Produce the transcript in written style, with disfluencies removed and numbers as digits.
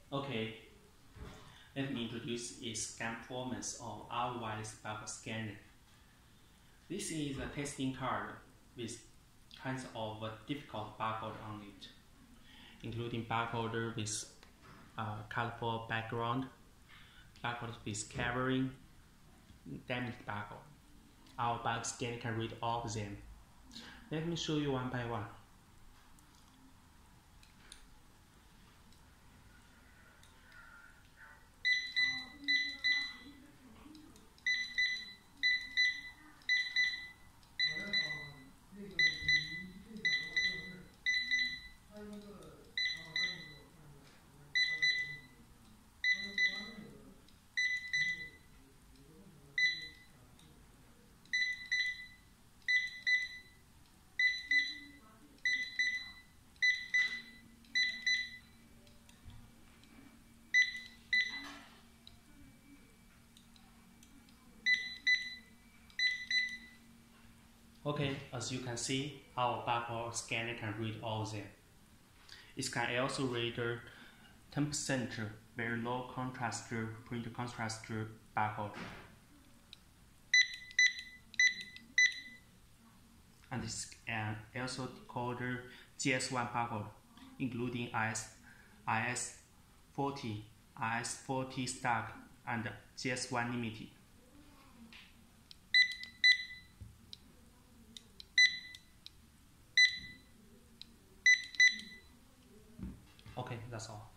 Okay, let me introduce its scan performance of our wireless barcode scanner. This is a testing card with kinds of difficult barcode on it, including barcode with colorful background, barcode with covering, damaged barcode. Our barcode scanner can read all of them. Let me show you one by one. Okay, as you can see, our barcode scanner can read all of them. It can also read 10% very low contrast print contrast barcode. And it can also decode GS1 barcode, including IS40, IS40 stack, and GS1 limited. Okay, that's all.